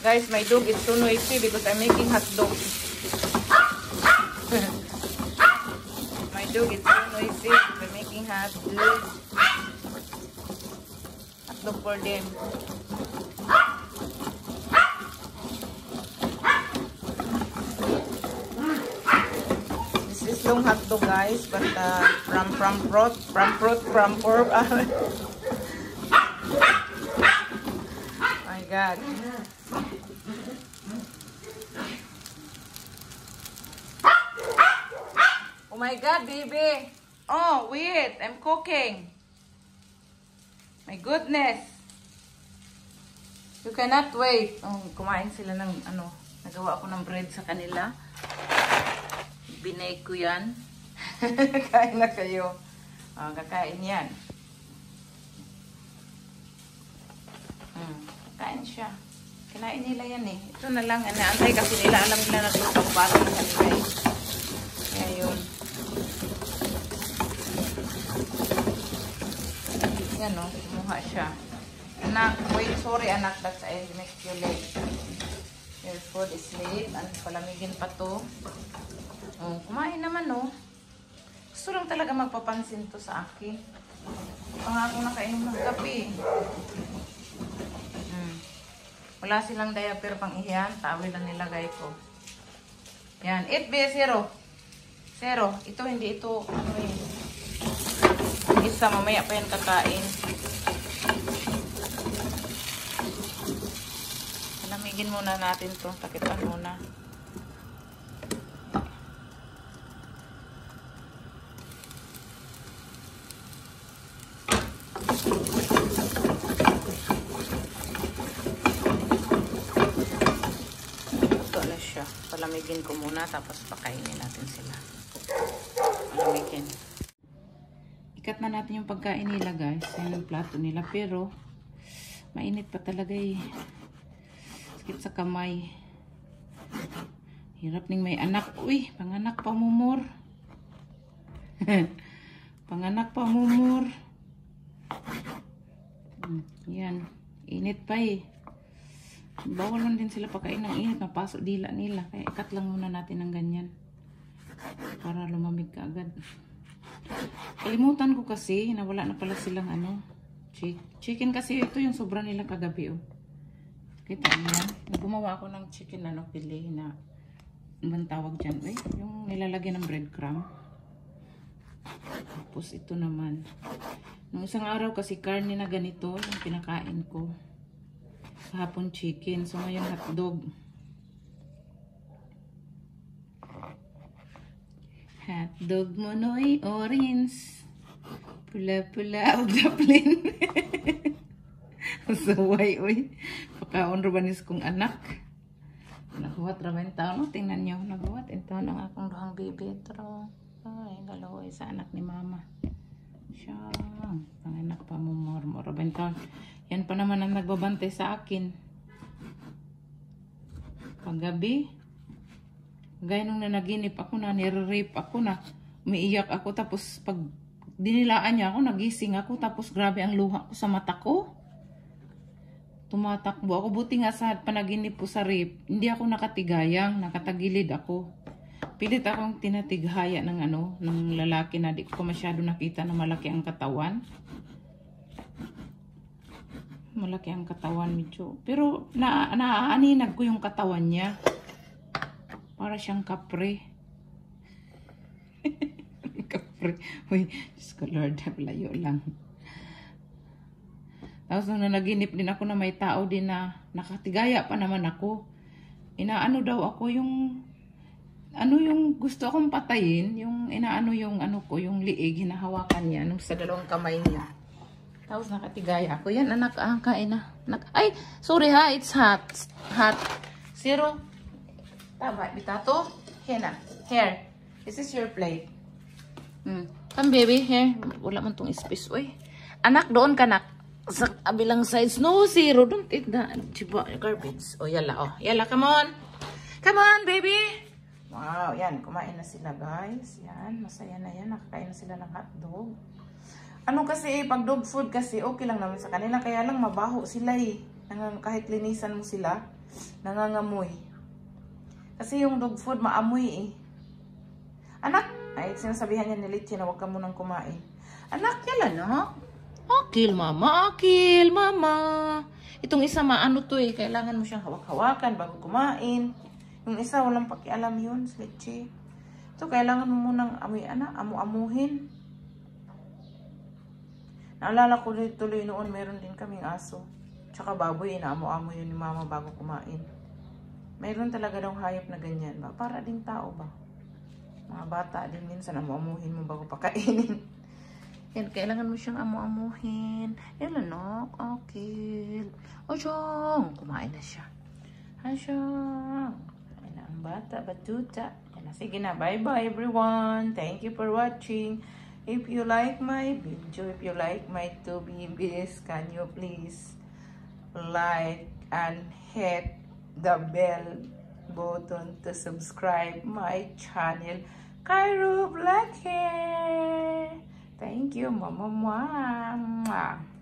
Guys, my dog is so noisy because I'm making hot dog. My dog is so noisy because I'm making hot dog. Hot dog for them. This is long hot dog, guys, but from pork. My God. Oh my God, baby. Oh, wait. I'm cooking. My goodness. You cannot wait. Oh, kumain sila ng ano. Nagawa ako ng bread sa kanila. Binake ko yan. Kain na kayo. Oh, kakain yan. Kain siya. Kinain nila yan eh. Ito na lang. Naantay kasi nila. Alam nila na ito pagpasok ng kanila eh. Kaya yun. Yan o. Kumuha siya. Anak. Wait. Sorry anak. That's I make you late. Your food is late. Palamigin pa to. Oh, kumain naman o. Gusto lang talaga magpapansin to sa akin. Pangako nakainom ng kape. Wala silang diaper pang iyan. Tawil lang nilagay ko. Yan. 8B0. 0. Ito hindi ito. Ano yun? Isa mamaya pa yan kakain. Palamigin muna natin to. Takipan muna. Palamigin ko muna tapos pakainin natin sila. Palamigin. Ikat na natin yung pagkain nila, guys. Yan ang plato nila. Pero mainit pa talaga eh. Sakit sa kamay. Hirap ning may anak. Uy, panganak pa mumur. Panganak pa mumur. Yan. Init pa eh. Bawal lang din sila pagkain ng init, mapasok dila nila. Kaya ikat lang muna natin ng ganyan. Para lumamig ka agad. Kalimutan ko kasi, nawala na pala silang ano, chicken kasi ito yung sobra nila kagabi oh. Kita niyo, gumawa ako ng chicken ano, pili na, anong tawag dyan eh? Yung nilalagyan ng breadcrumb. Tapos ito naman. Nung isang araw kasi karne na ganito, yung pinakain ko. Kahapon chicken. So ngayon hotdog. Hotdog mo noy orange. Pula-pula o daplin. So why oy. Pakaon rubanis kong anak. Nagbuhat raman taon. No? Tingnan nyo. Nagbuhat in taon ang akong duhang baby. Pero ay galoy sa anak ni mama. Siya. Panganak pa mo more raman taon. Yan pa naman ang nagbabantay sa akin. Paggabi, gaya nung nanaginip ako na, nire-rape ako na, umiiyak ako, tapos pag dinilaan niya ako, nagising ako, tapos grabe ang luha ko sa mata ko. Tumatakbo ako, buti nga sa panaginip po sa rape, hindi ako nakatigayang, nakatagilid ako. Pilit akong tinatighaya ng ano, ng lalaki na di ko masyado nakita na malaki ang katawan. Malaki ang katawan medyo. Pero naaaninag ko yung katawan niya. Para siyang kapre. Kapre. Uy, Diyos ko Lord, layo lang. Tapos nung nanaginip din ako na may tao din na nakatigaya pa naman ako. Inaano daw ako yung ano yung gusto akong patayin. Yung inaano yung ano ko, yung liig, hinahawakan niya nung sa dalawang kamay niya. Tapos nakatigaya ako. Yan, anak, kain na. Ay, sorry ha, it's hot. Hot. 0. Tama, bitato. Here na. Here. This is your plate. Come, baby. Here. Wala man tong space. Uy. Anak, doon ka, anak. Sa kabilang sides. No, 0. Don't eat the garbage. Oh, yala, oh. Yala, come on. Come on, baby. Wow, yan. Kumain na sila, guys. Yan. Masaya na yan. Nakakain na sila ng hotdog. Ano kasi, pag dog food kasi, okay lang naman sa kanila. Kaya lang mabaho sila eh. Kahit linisan mo sila, nangangamoy. Kasi yung dog food maamoy eh. Anak, ay sinasabihan niya ni Litchi na huwag ka munang kumain. Anak, yan anak. Akil mama, akil mama. Itong isa maano to eh, kailangan mo siyang hawak-hawakan bago kumain. Yung isa walang pakialam yun, si Litchi. Ito kailangan mo munang amoy anak, amu-amuhin. Naalala ko tuloy noon, meron din kaming aso. Tsaka baboy, inaamu-amo yun ni mama bago kumain. Meron talaga daw hayop na ganyan ba? Para din tao ba? Mga bata din minsan, amu-amuhin mo bago pakainin. Yan, kailangan mo siyang amu-amuhin. Yan, anak. Okay. O, siyang. Kumain na siya. Asyang. Kumain na ang bata, batuta. Yan na. Sige na. Bye-bye, everyone. Thank you for watching. If you like my video, if you like my 2 babies, can you please like and hit the bell button to subscribe my channel, Cairo Black Hair. Thank you, Mama.